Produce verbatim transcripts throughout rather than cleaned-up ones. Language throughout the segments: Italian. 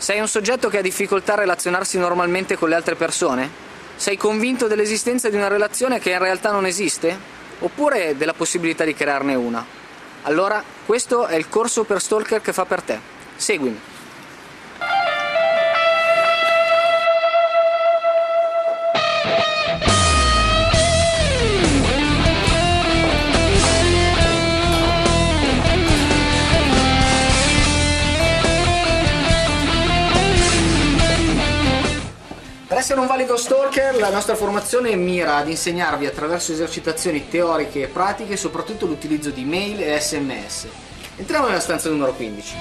Sei un soggetto che ha difficoltà a relazionarsi normalmente con le altre persone? Sei convinto dell'esistenza di una relazione che in realtà non esiste? Oppure della possibilità di crearne una? Allora, questo è il corso per stalker che fa per te. Seguimi. Per essere un valido stalker, la nostra formazione mira ad insegnarvi attraverso esercitazioni teoriche e pratiche soprattutto l'utilizzo di mail e sms. Entriamo nella stanza numero quindici.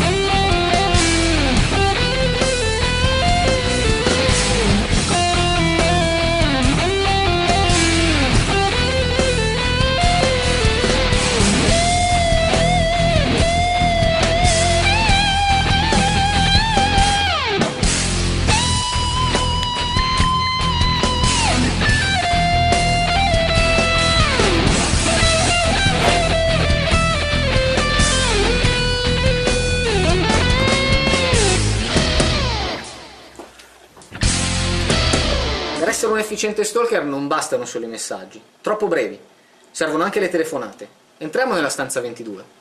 Per essere un efficiente stalker non bastano solo i messaggi, troppo brevi, servono anche le telefonate. Entriamo nella stanza ventidue.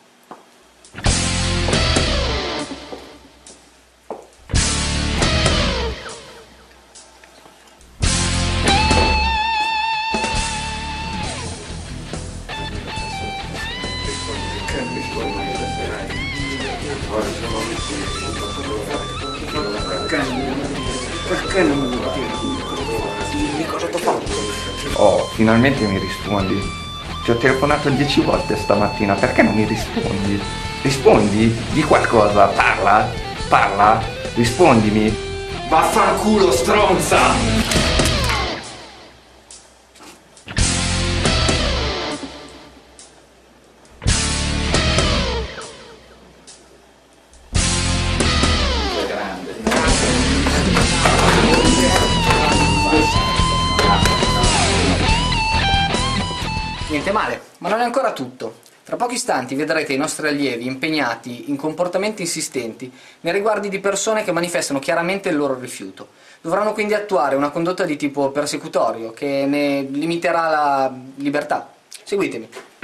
Perché non mi vuoi dire? Di cosa ti ho fatto? Oh, finalmente mi rispondi. Ti ho telefonato dieci volte stamattina, perché non mi rispondi? Rispondi? Di qualcosa, parla, parla, rispondimi. Vaffanculo, stronza! Niente male, ma non è ancora tutto. Tra pochi istanti vedrete i nostri allievi impegnati in comportamenti insistenti nei riguardi di persone che manifestano chiaramente il loro rifiuto. Dovranno quindi attuare una condotta di tipo persecutorio che ne limiterà la libertà. Seguitemi.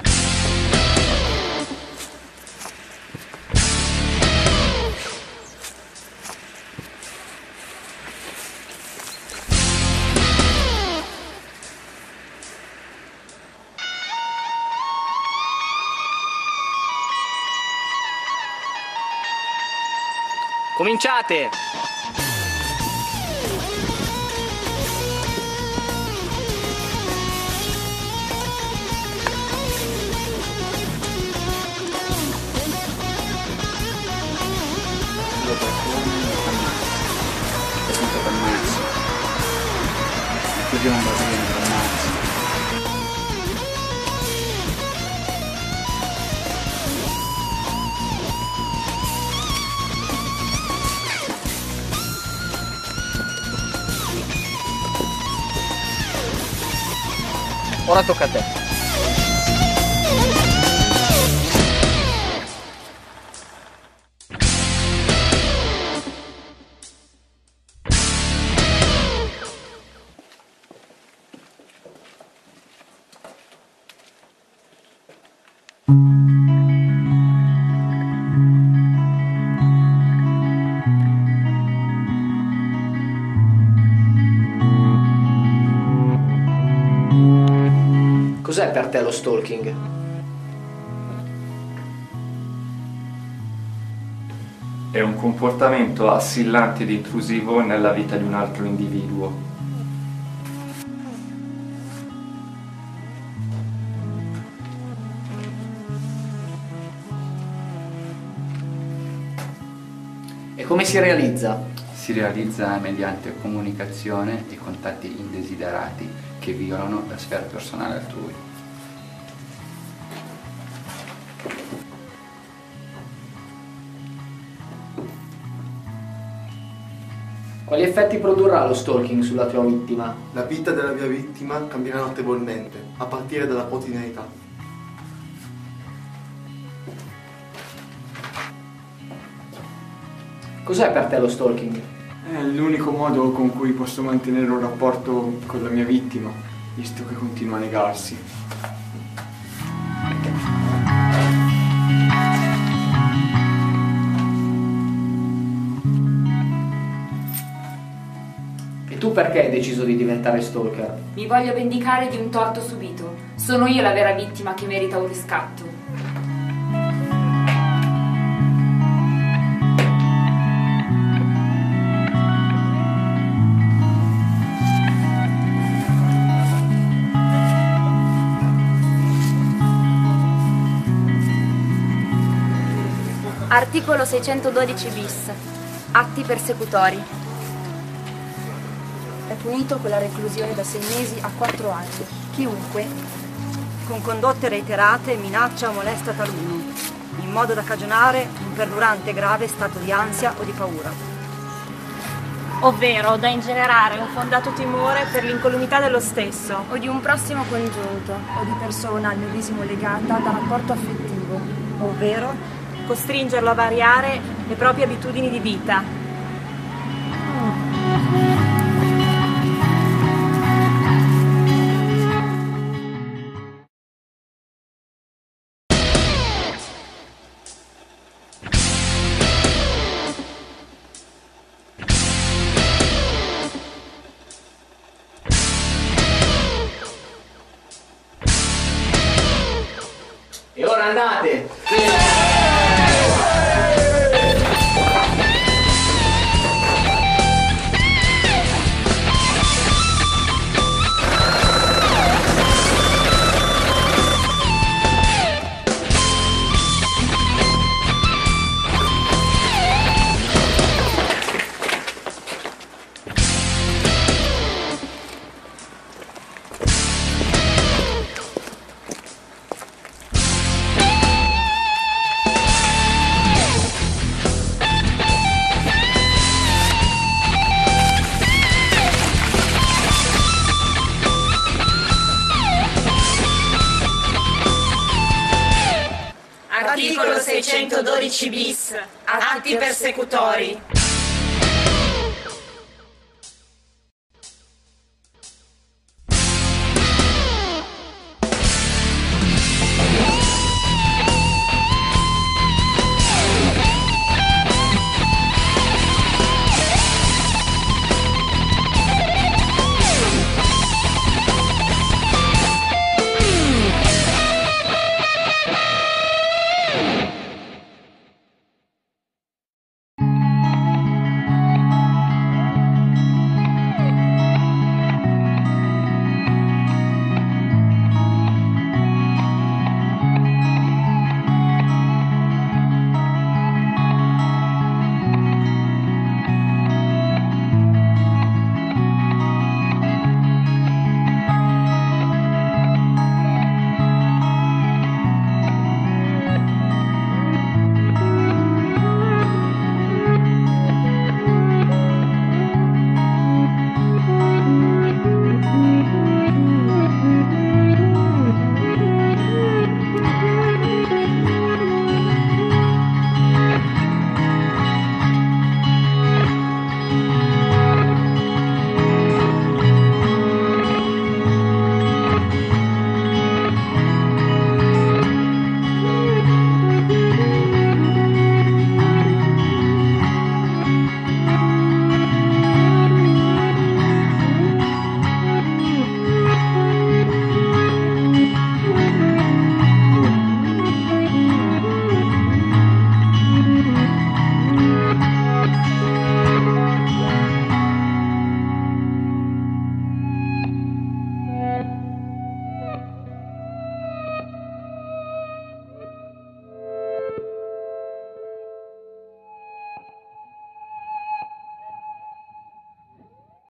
Cominciate! Ora tocca a te. Cos'è per te lo stalking? È un comportamento assillante ed intrusivo nella vita di un altro individuo. E come si realizza? Si realizza mediante comunicazione e contatti indesiderati che violano la sfera personale altrui. Quali effetti produrrà lo stalking sulla tua vittima? La vita della mia vittima cambierà notevolmente, a partire dalla quotidianità. Cos'è per te lo stalking? È l'unico modo con cui posso mantenere un rapporto con la mia vittima, visto che continua a negarsi. E tu perché hai deciso di diventare stalker? Mi voglio vendicare di un torto subito. Sono io la vera vittima che merita un riscatto. Articolo seicentododici bis. Atti persecutori. È punito con la reclusione da sei mesi a quattro anni chiunque, con condotte reiterate, minaccia o molesta taluno, in modo da cagionare un perdurante e grave stato di ansia o di paura. Ovvero da ingenerare un fondato timore per l'incolumità dello stesso, O di un prossimo congiunto, o di persona al medesimo legata da rapporto affettivo, ovvero costringerlo a variare le proprie abitudini di vita. E ora andate! Articolo seicentododici bis. Atti persecutori.